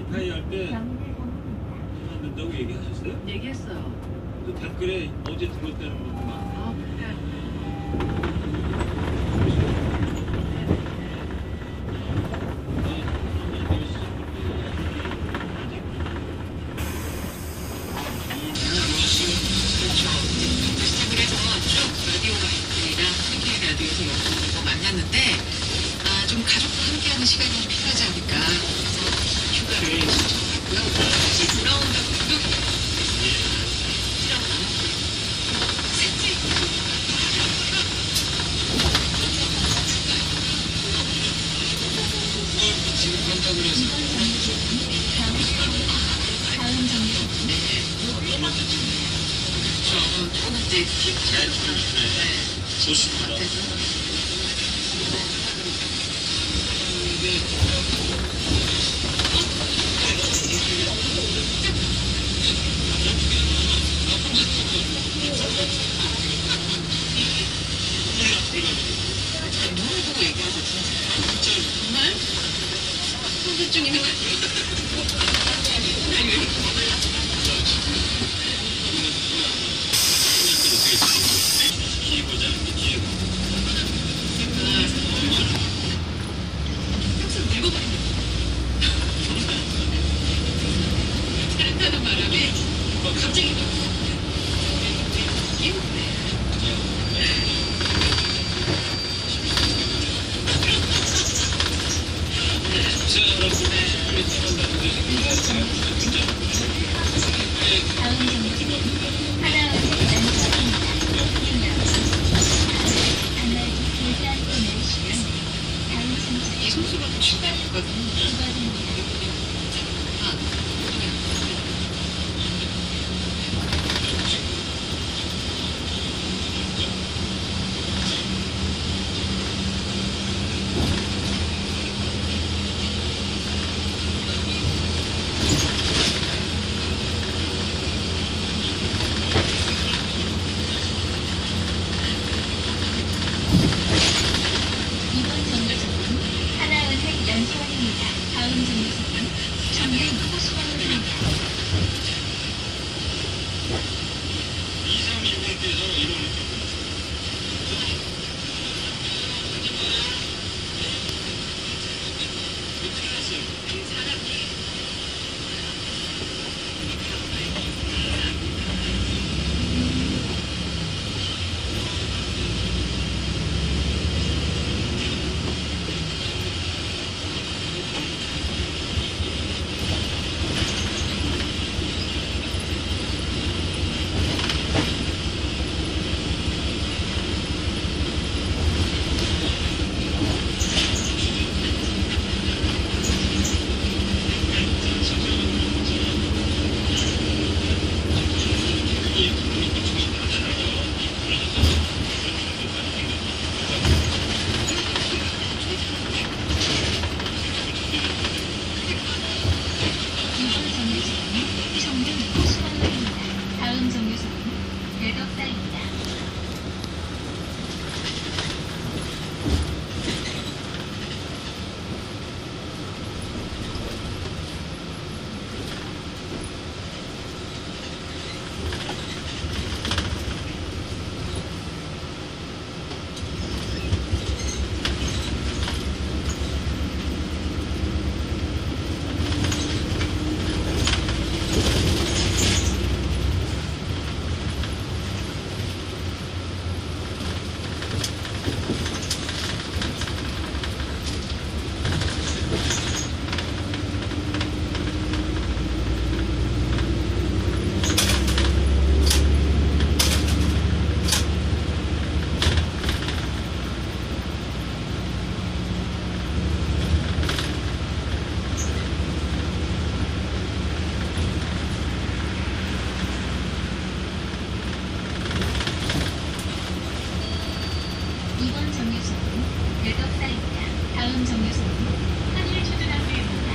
하이 할 때 그만둔다고 얘기하셨어요? 얘기했어요. 또 댓글에 어제 들었다는 분만. 아, 그래. 그래서 쭉 라디오 가족들이랑 함께 라디오에서 연구하고 만났는데 좀 가족과 함께하는 시간이 좀 필요하지 않을까. 그래서 휴가를 신청했고요. 다시 돌아온다고 지금 간다고 그래서 다음 정리 첫 번째 잘 좋습니다. 너무 보고 얘기하죠, 진짜. 정말? 선생님이 항상 늙어버립니다. 차를 타는 바람에 갑자기 이 소수로 출발했거든요. 이번 정류소는 하나은행 연수원입니다. 다음 정류소는 청년 호수원입니다. 2320분께서 이런 이번 정류소는 청년 호수원입니다. 다음 정류소는 대덕사입니다. 이번 정류소는 대덕사입니다. 다음 정류소는 한일초등학교입니다.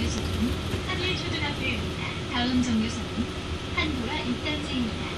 정류소는 한일초등학교입니다. 다음 정류소는 한보라 6단지입니다.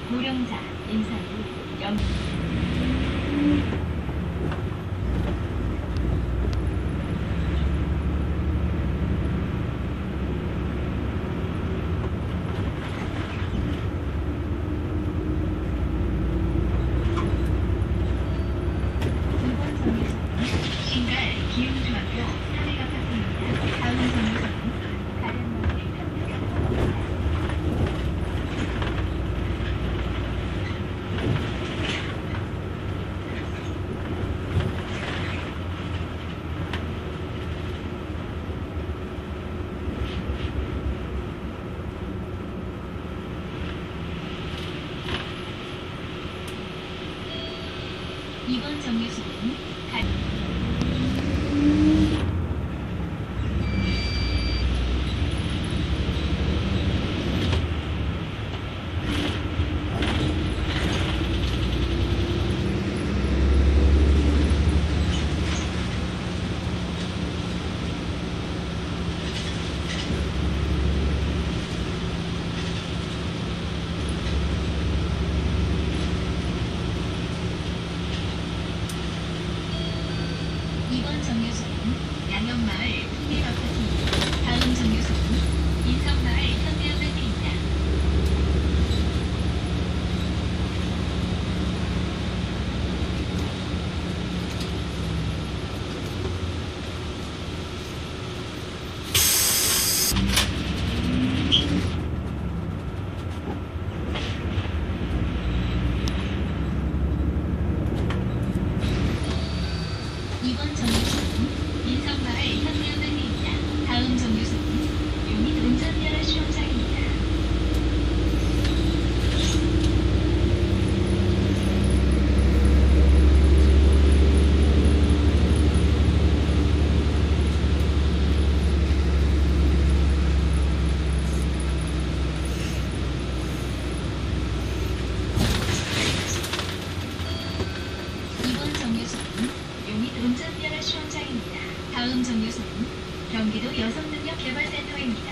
고령자, 임산부, 영 이번 정류소는 신갈 기흥중학교 사회 아파트입니다. 다음 정류소는 가련마을 평택역입니다. 이번 정류소는 이번 정류소는 양영마을 풍림아파트입니다. 다음 정류소는 인성마을 현대아파트입니다. 이번 정류소는 인성마을 현대아파트입니다. 다음 정류소는 용인 운전면허 시험장입니다. 이번 정류소는 용인 운전면허 시험장입니다. 다음 정류소는 경기도 여성능력개발센터입니다.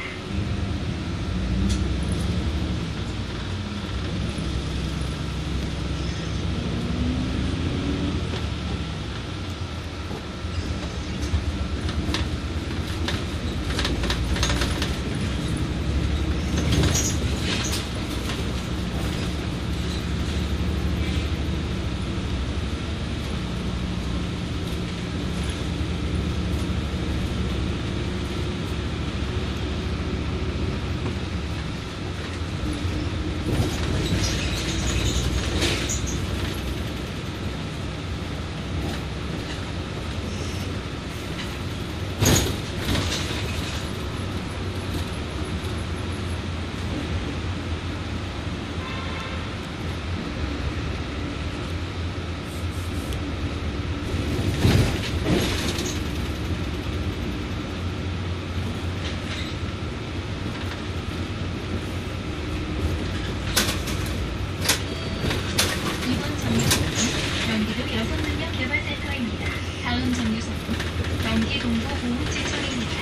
이번 정류소는 경기도 여성능력개발센터입니다. 다음 정류소는 경기 동부 보훈지청입니다.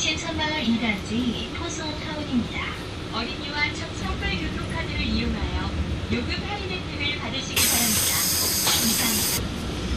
신선마을 2단지 포스홈타운입니다. 어린이와 선불 교통카드를 이용하여 요금 할인 혜택을 받으시기 바랍니다. 감사합니다.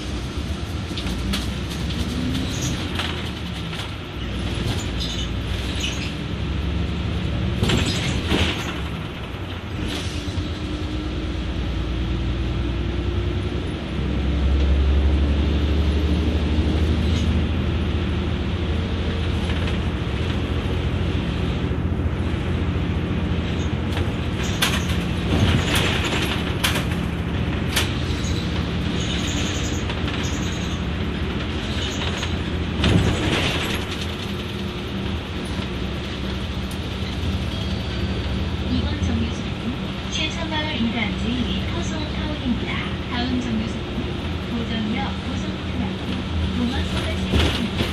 이번 정류소는 신선마을 2단지 포스홈타운입니다. 다음 정류소는 고정역 고속터미널 동학소가시입니다.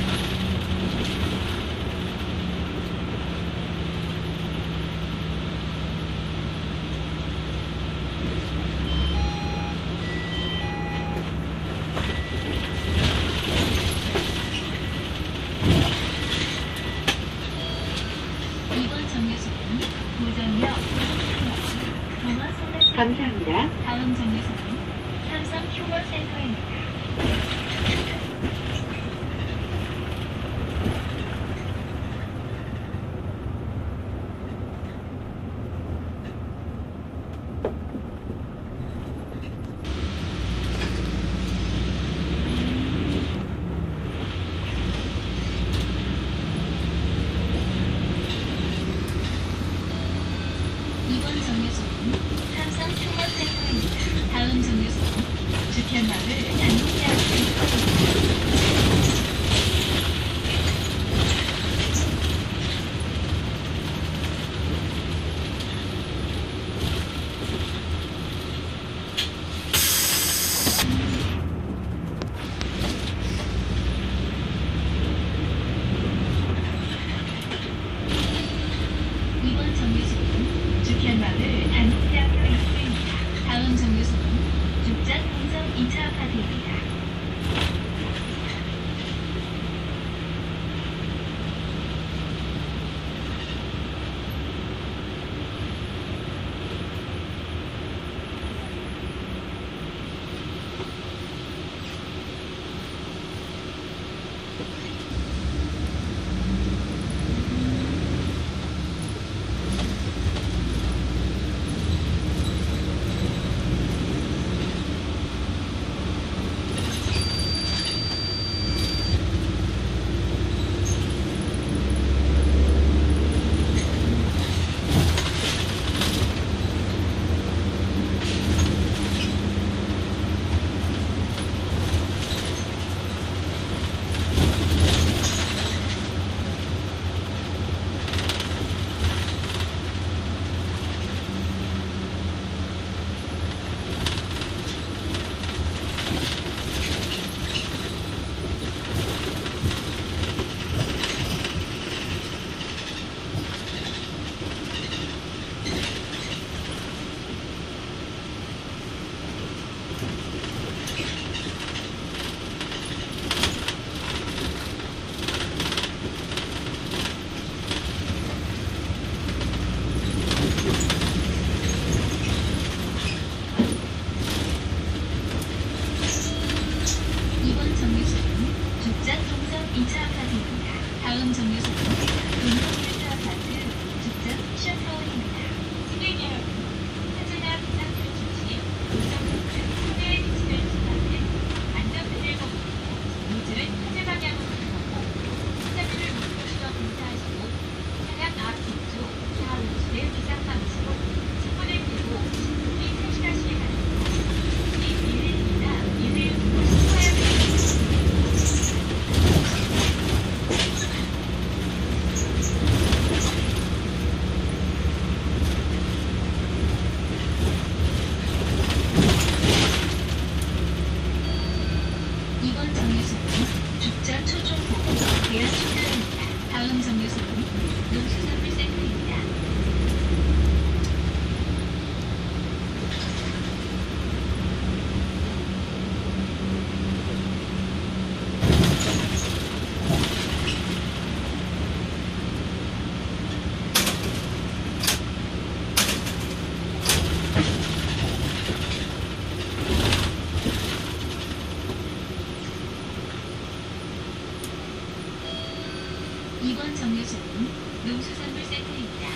이번 정류소는 고정역 고속터미널 동학소가시. 감사합니다. 다음 정류소는 삼성 휴먼센터입니다. 이번 정류소는 삼성 휴먼센터입니다. 다음 정류소는 주택마을 단독대학교입니다. 이번 정류소는 주택마을 단독대학교 입구입니다. 다음 정류소는 죽전 동성 2차 아파트입니다. 이번 정류소는 농수산물 센터입니다.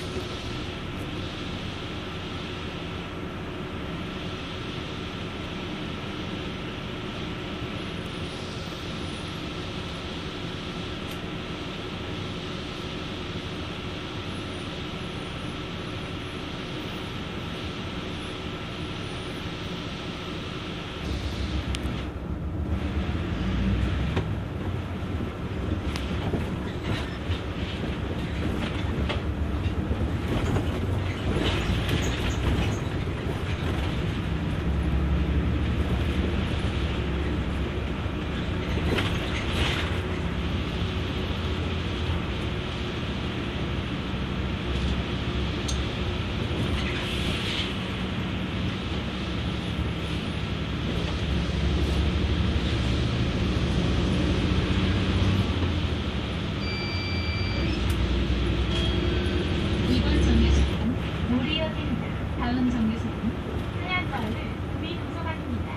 이번 정류소는 모리역입니다. 다음 정류소는 하얀마을 구미도서관입니다.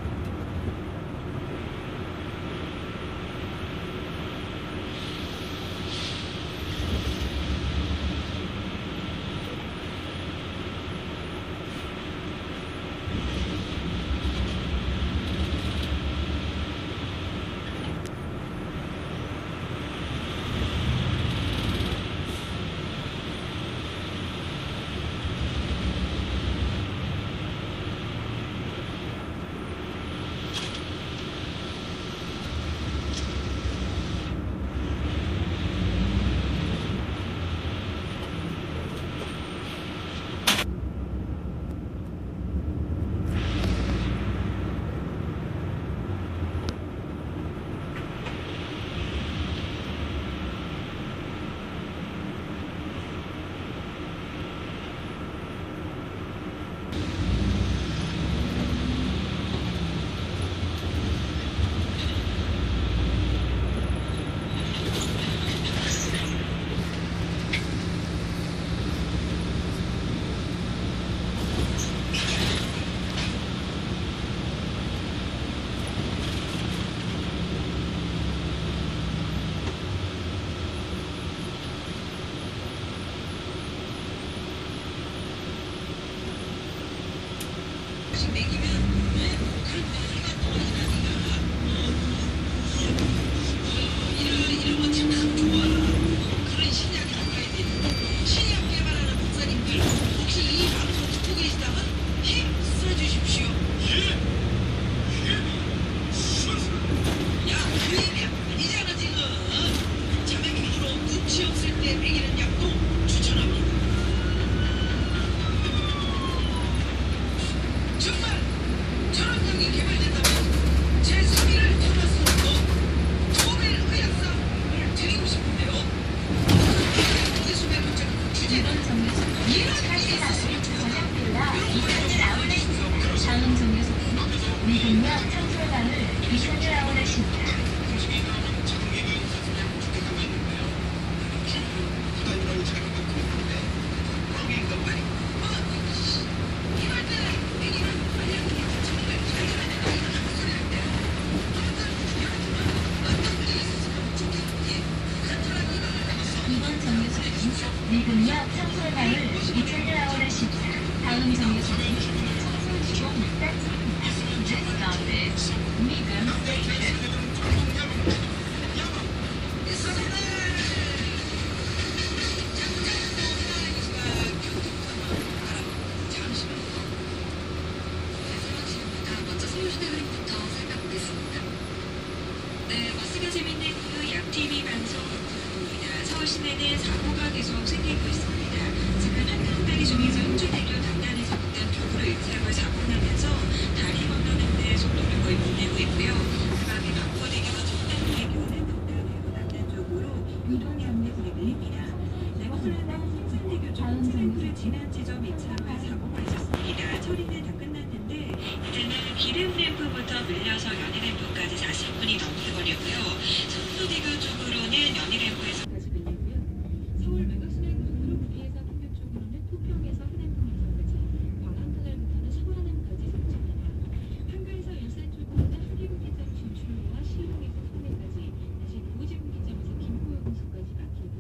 이번 정류소는 카시나스 저녁빌라 이천을 아울렛입니다. 다음 정류소는 미국역 청솔마을 이천을 아울렛입니다. 이번 정류소는 미국역 청솔마을 이천을 아울렛입니다. 다음 정류소는 청솔지공 딴지입니다. This stop is 미금 스테이션. 먼저 서울시내 흐름부터 살펴보겠습니다. 네, 버스가 재밌는 그 양TV 방송입니다. 서울시내는 사고가 계속 생기고 있습니다. 지금 한강다리 중에서 홍주대교 단단에서 극단적으로 일사고 사고 나면서 다리 건너는데 속도를 거의 못 내고 있고요. 그 밖에 박포대교와 청담대교는 극단으로 단단적으로 유동 경로가 밀립니다. 네, 홀라당 성산대교 쪽 홍수대교를 지난 지점 2차로에 사고가 있었습니다. 처리는 다 끝났는데 이제는 기름 램프부터 밀려서 연희램프까지 40분이 넘게 걸리고요. 성수대교 쪽으로는 연희램프에서 까지 밀리고요. 서울 외곽순환고속도로 구리에서 판교 쪽으로는 토평에서 흔한통에서까지, 광안터널부터는 서안암까지 정체입니다. 한가에서 일산 쪽으로는 하리구기점 진출로와 시흥에서 송내까지, 다시 구호지구기점에서 김포역에서까지 막히고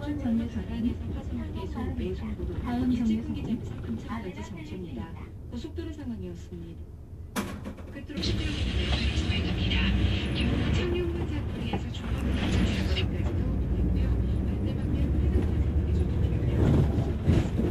이번 정류소는 화성역에서 매송도로 다음 정류소는 일제분기점에서 금천까지 정체입니다. 아들한테입니다. 고속도로 상황이었습니다. 끝으로 10km 주행합니다. 경부 창룡문사거리에서 중앙문사 사거리까지도 있고요. 반대방면 회전차선이 조금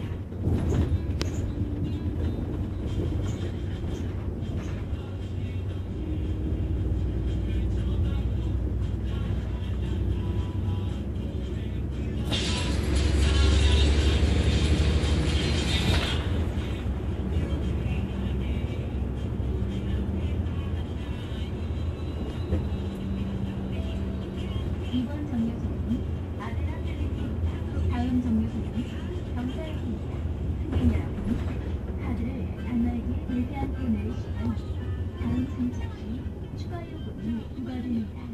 이번 정류소는 아들한테입니다. 다음 정류소는 경사역입니다. 승객 여러분, 카드를 단말기에 배대함께 내리시면 다음 승차 시 추가 요금이 부과됩니다.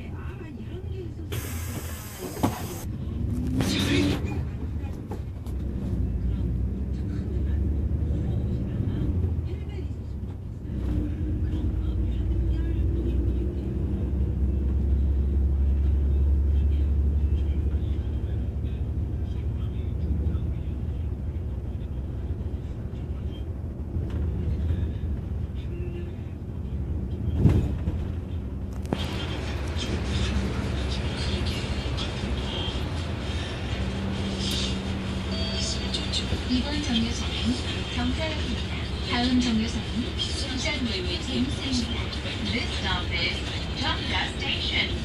이번 정류소는 경사역입니다. 다음 정류소는 부산역입니다. This stop is Cheongga Station.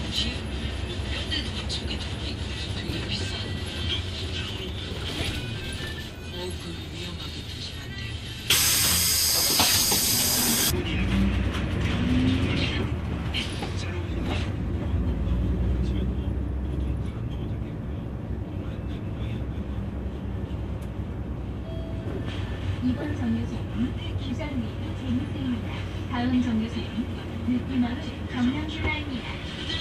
뼈대도 저게 되게 비싸. 그 위험하게 드시면 안 돼요. 이번 정류소는 부산역 재밌습니다. 다음 정류소는 느끼마을 경량주라입니다.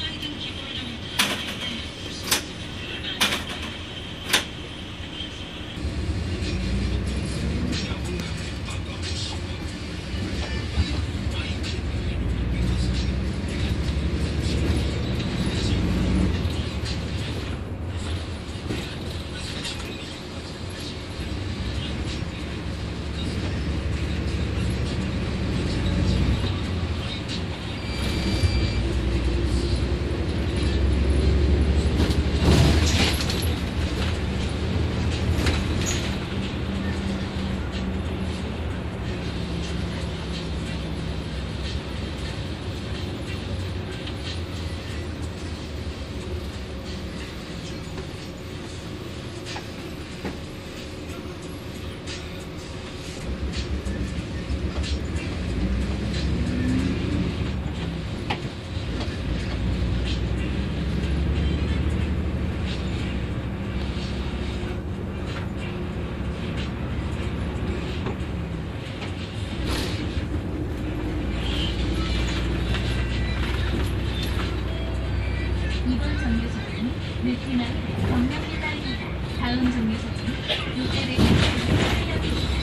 이번 정류소는 느끼마을 경량주라입니다. 다음 정류소는 롯데리아 역입니다.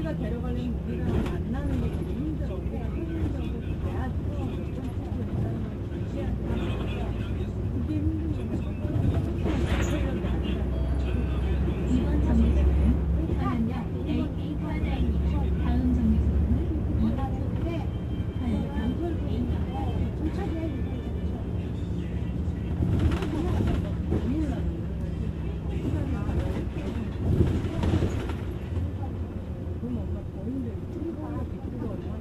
우리가 데려가려면 우리랑 만나는 게 되게 힘들어. 우리가 현실적으로 가야 돼. 그게 힘든 거야. 이번 정류소는 화면역 LA 과자입니다. 다음 정류소는 이화로 그럼 엄마 더 힘들지. 빅스가 얼마나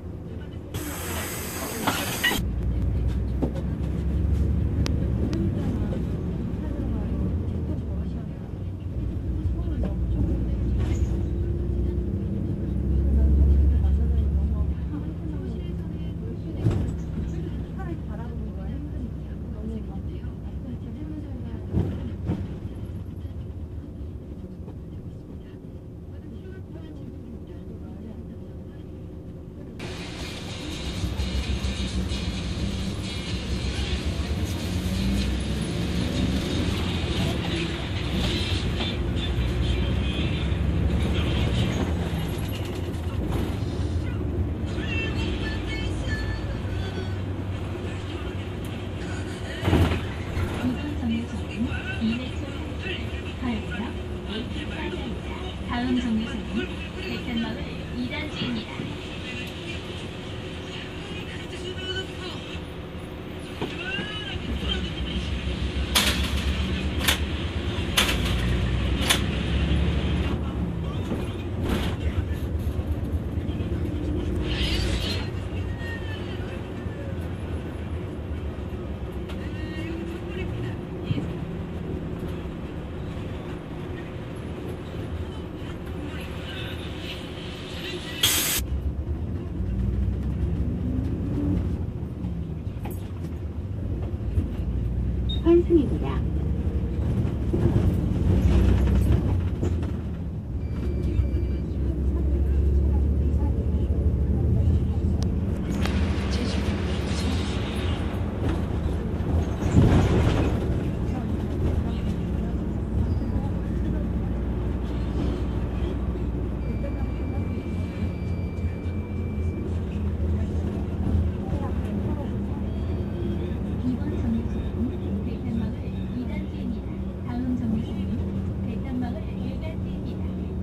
이번 정류소는 이내철 화역역 LA 과자입니다. 다음 정류소는 백현마을 2단지입니다. 환승입니다. 이번 정류소는 백현마을 2단지입니다. 다음 정류소는 백현마을 1단지입니다.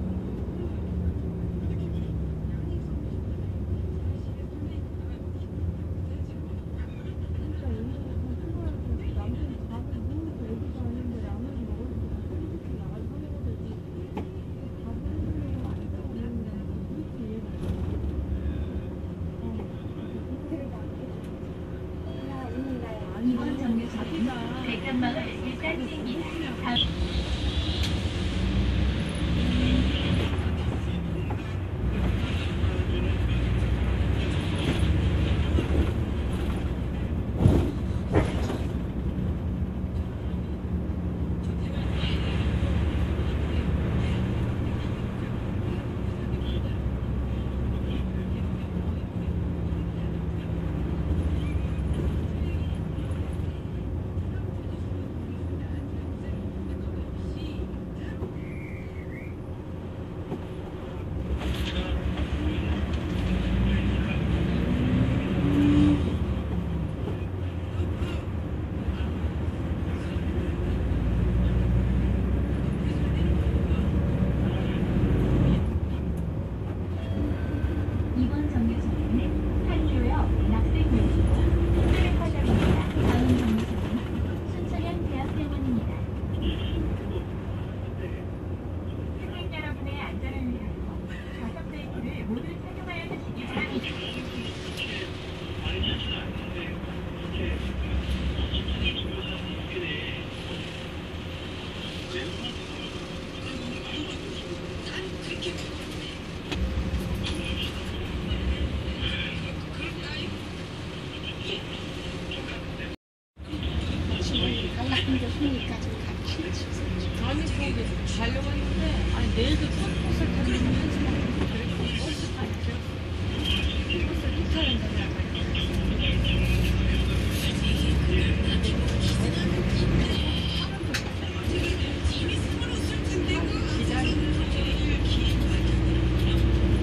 진짜 남편이 밥을 먹으면서 애기도 아닌데 라면을 먹으니까 솔직히 나가서 사 먹어도 되지. 밥을 먹으면 안 되는데 그렇게 이해가 안 돼. 이번 정류소는 백현마을 1단지입니다. 다음 이번 정류소는 판교역 낙생역이고 백화점입니다. 다음 정류소는 순천향대학병원입니다. 승객 여러분의 안전을 위하여 좌석 벨트를 모두 착용하여 주시기 바랍니다. 아니 거기 가려고 했는데 아니 내일도 첫 버스를 타고 한 시간 그랬고 버스 타죠. 버스를 못 타는 거야. 기다리는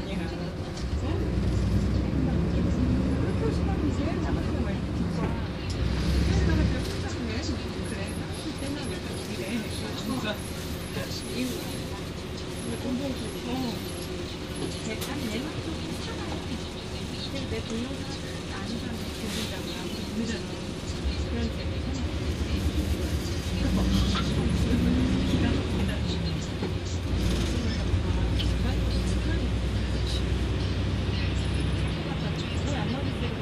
아니야. 그렇게 심하면 제일 나가는 거야. 그래서 내가 제가 혼자서 열심히 그래. 사람들 때문에 약간 이래. 진짜. 이유. 근데 공부 아니 내 말도 괜찮아. 근데 내 동영상 아는 사람이 들린다고요. 모르잖아. 그런 때문에 기가 막히다. 왜안 맞을 때로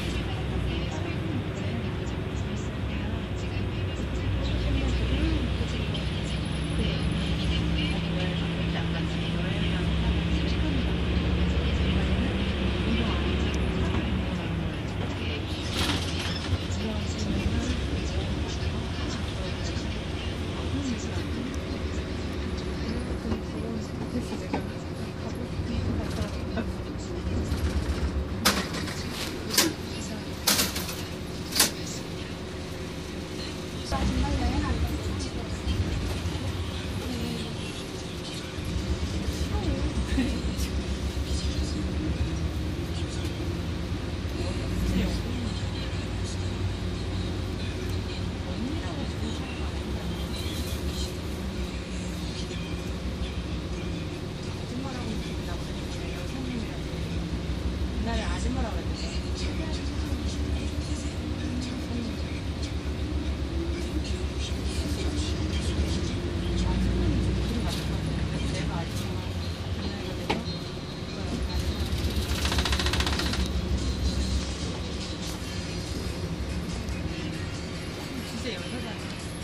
옛날에 아줌마라고 했는데 내가 아줌마 진짜 여자잖아.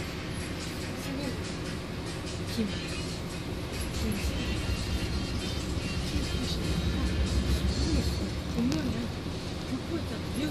김 분명이야. 듣고 있잖아.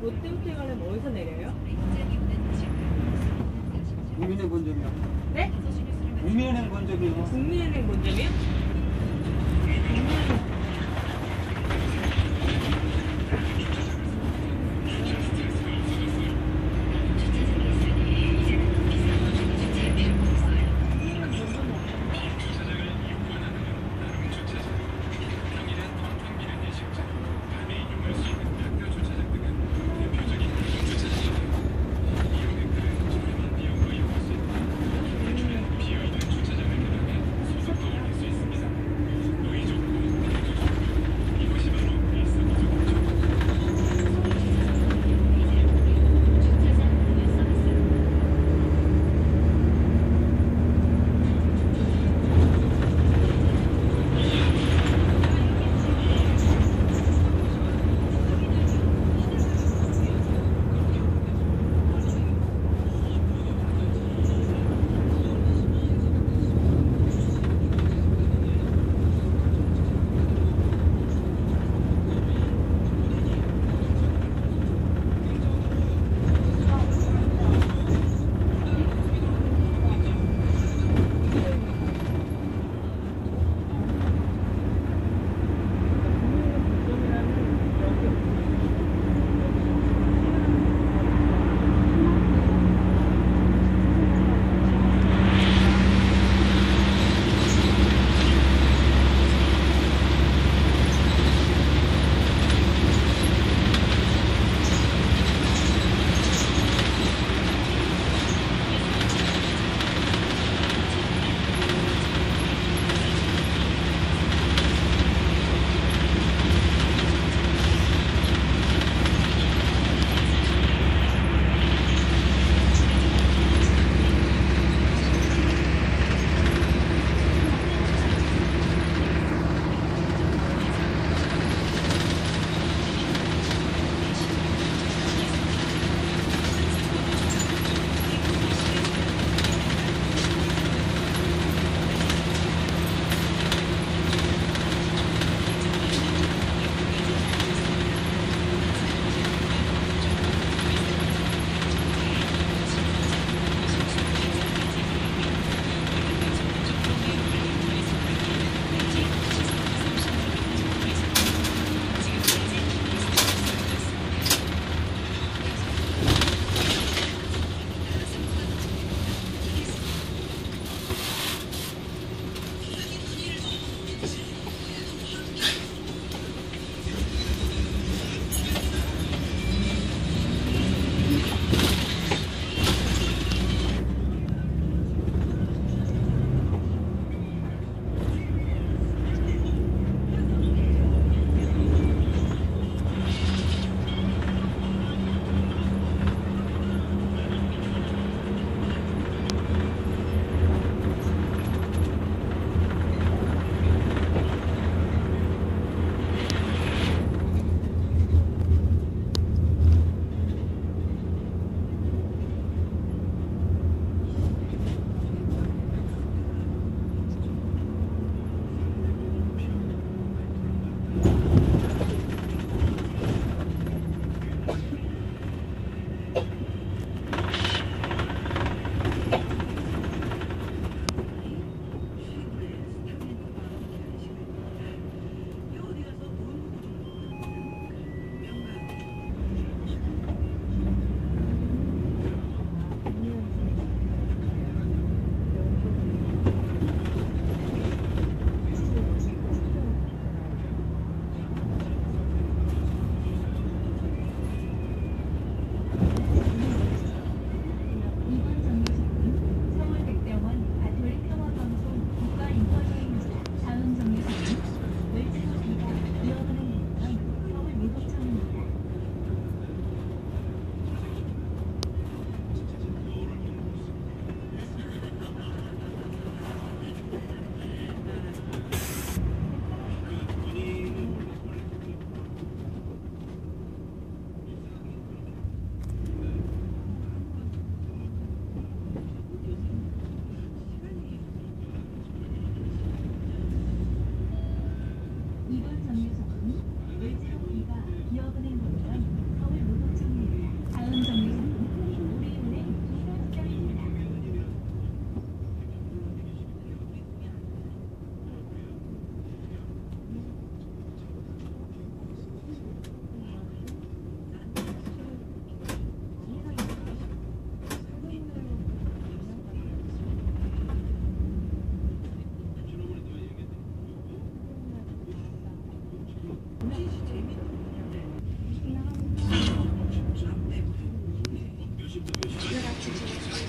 롯데호텔 가려면 어디서 내려요? 국민은행 본점이요. 네? 국민은행 본점이요. 국민은행 본점이요?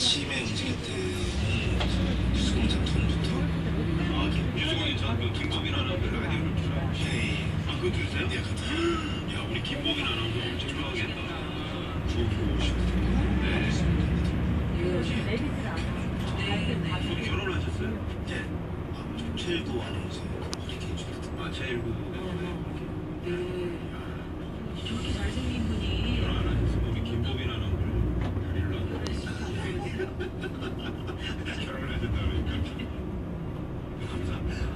아침에 움직일 때 뉴스공장 톤부터 유수건이 저그 김범이라는 그 라디오를 들어요. 헤이 아 그거 들으세요? 네 같은 야 우리 김범이라는 거 엄청 좋아하겠다. 좋고 네 저도 결혼하셨어요? 네 최일구 아나운서 이렇게 해주셨던 아 제일구. 저렇게 잘생긴 분이 결혼하셨어. 우리 김범이라는 걸 데리려고. 결혼하셨다 그러니까. 감사합니다.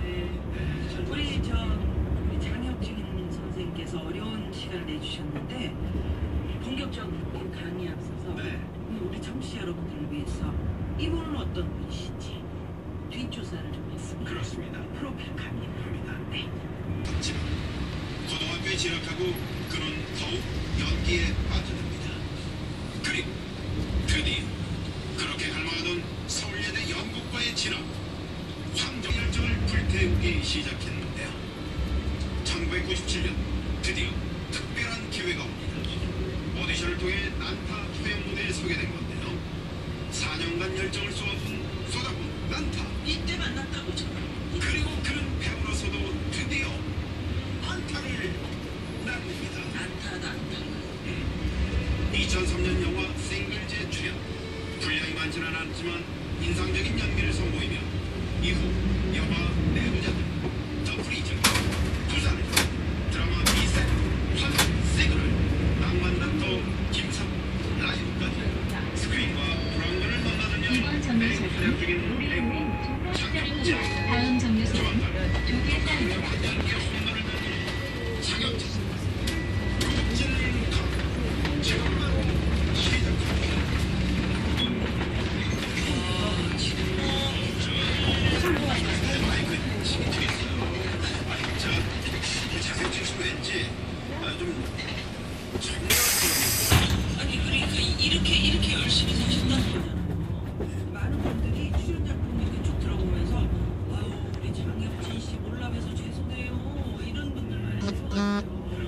우리 장혁진 선생님께서 어려운 시간을 내주셨는데 본격적인 강의에 앞서서 네. 우리 청취자 여러분들을 위해서 이분은 어떤 분이신지 뒷조사를 좀 했습니다. 그렇습니다. 프로필 강의입니다. 네. 하지만 고등학교에 진학하고 그는 더욱 연기에 빠져듭니다. 그리고 드디어 그렇게 갈망하던 서울예대 연극과의 진학 황정 열정을 불태우기 시작했는데요. 1997년 드디어 특별한 기회가 옵니다. 오디션을 통해 난타 초연 무대에 서게 된 건데요. 4년간 열정을 쏟아본 난타. 이때 만났다고 저는. 그리고 그는 배우로서도 드디어 난타를 낳습니다. 난타. 2003년 영화 싱글즈에 출연. 분량이 많지는 않았지만 인상적인 연기를 선보이며 이후 영화 내부자들, 더 프리즈, 부산을, 드라마 미세, 환, 세그를, 낭만닥터, 김삼, 라이브까지 스크린과 브라운관을 넘나들며 매일 활약 중인 배우 장혁진. 다음 정류소 조만간 조계산 연기의 홈런을 넣는 장혁진. 록진카. 지금 바로 시작합니다. 마이크 치기 되겠어요. 장혁진 씨 왠지 좀 정리할 아니 그러니까 이렇게 열심히 사셨다는 거잖아요. 많은 분들이 출연작품 이렇게 쭉 들어보면서 아유 우리 장혁진 씨 몰라봬서 죄송해요 이런 분들 많이 있어요.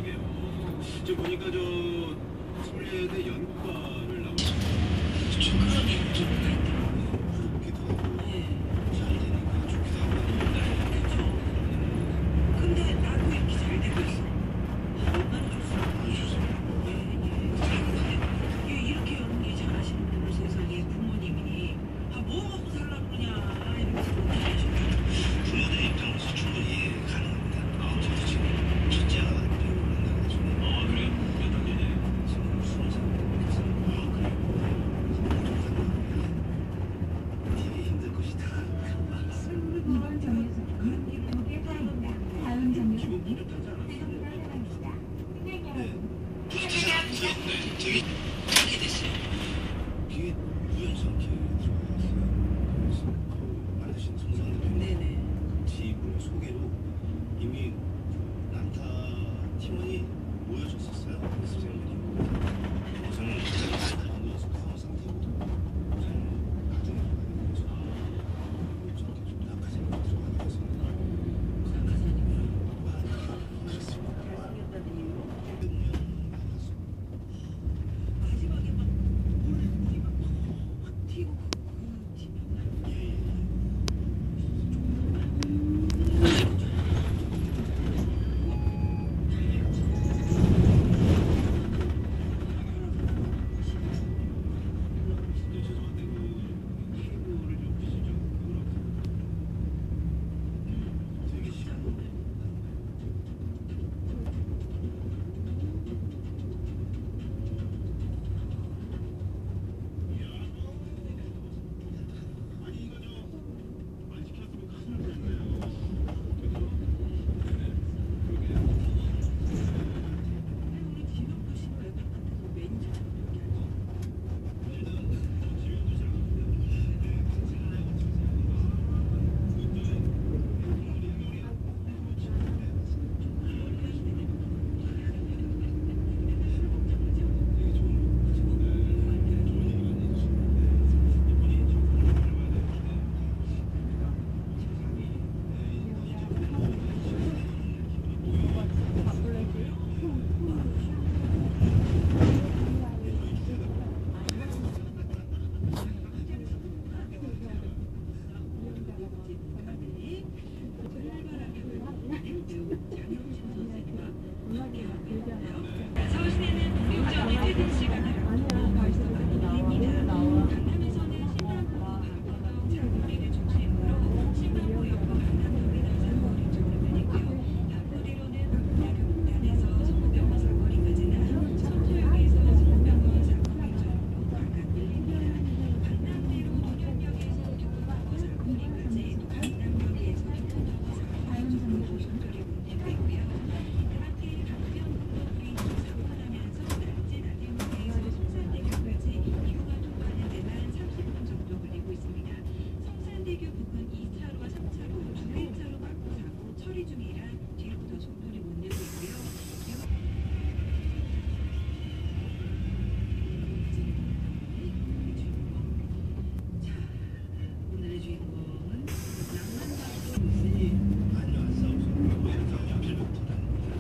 오늘의 주인공은 낭만적으로 많이 왔어. 우리는 다 필부터는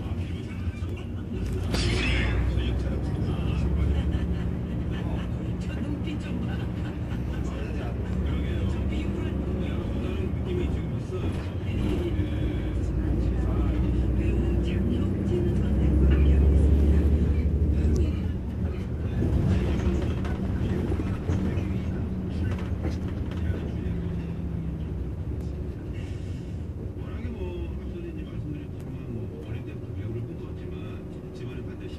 권력자라고 저 눈빛 좀 봐. 저 비굴한 느낌이 지금 있어요. 배우 장혁진 선생과 함께하고 있습니다. 워낙에 뭐 앞서님 말씀드렸지만 뭐 어린 때부터 배우를 꿈꿨지만 집안에 반드시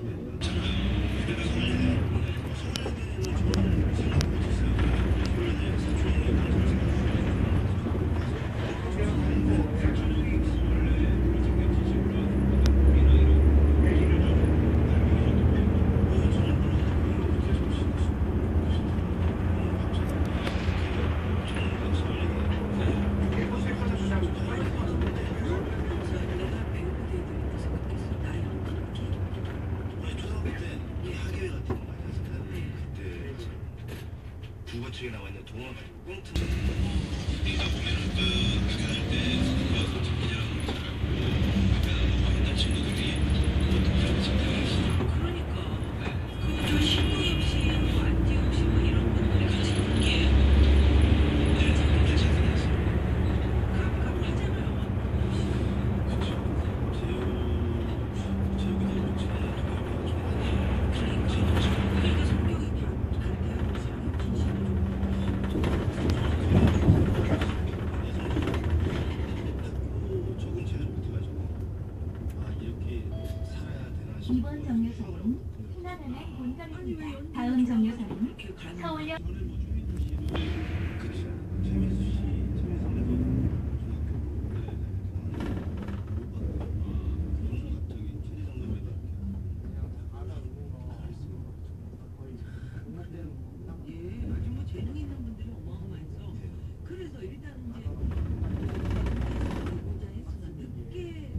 내가 배우가 되고 생각했어. 나이 초등학교 때 학예회 같은 거 많이 했었는데 그때 국어책에 나와 있는 동화 가지고 꽁트 네가 보면은 그 학교 다닐 때 그거 그냥 잘하고 앞에 나가고 했던 친구들이 어떻게 진행했어. 그러니까 그저 신동엽 씨, 뭐 안지욱 씨, 뭐 이런 분들이 같이 놀게 괜찮았어. 갑갑하잖아요. 내가 성격이 그렇게 하고 장혁진 씨는 적응 제대로 못해가지고 아 이렇게 살아야 되나 싶어. 이번 정류소는 신안은행 아니 왜 본점입니다. 연기 다음 정류소는 이렇게 가는 서울역 이번에 뭐 최민수 씨도 그치 최민수 씨 최민수 선배도 중학교 그분 갑자기 최재성 선배가 예, 아주 뭐 재능 있는 분들이 어마어마해서 그래서 일단 이제 보자 했으나 늦게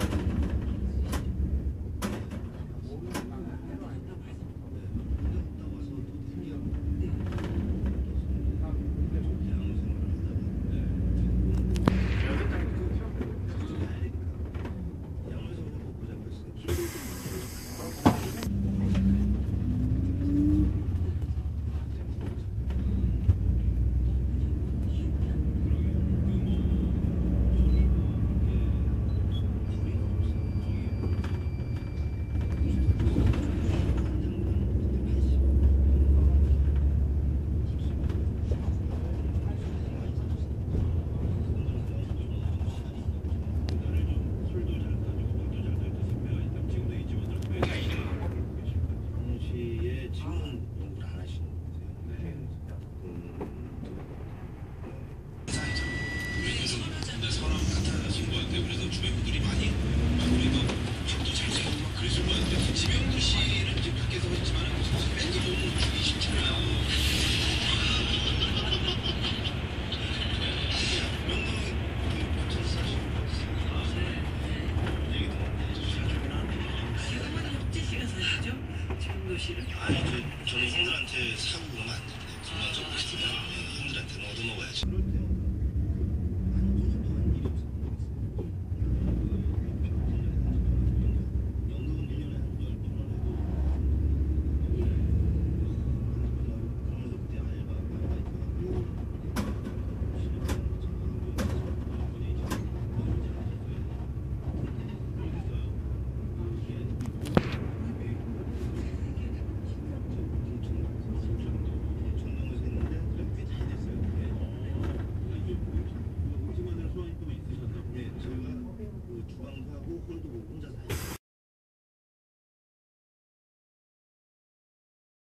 당시에 지금은 연구를 안 하시는 거세요? 근데 사람 같은 친구한테 그래서 주변 분들이 많이 우리도 밥도 잘 먹고 막 그랬을 것 같은데 지명도 씨는 이제 밖에서 했지만 밴드 보면 주기 싫잖아요. 명동에 그 부천 사시는 거 있어요. 얘기도 많이 해주시고. 지금은 혁재 씨가 사시죠? 지금도 씨를 아니 저는 형들한테 사고 그러면 안 됩니다. 건강적으로 있으면 형들한테는 얻어먹어야지. 그럴 때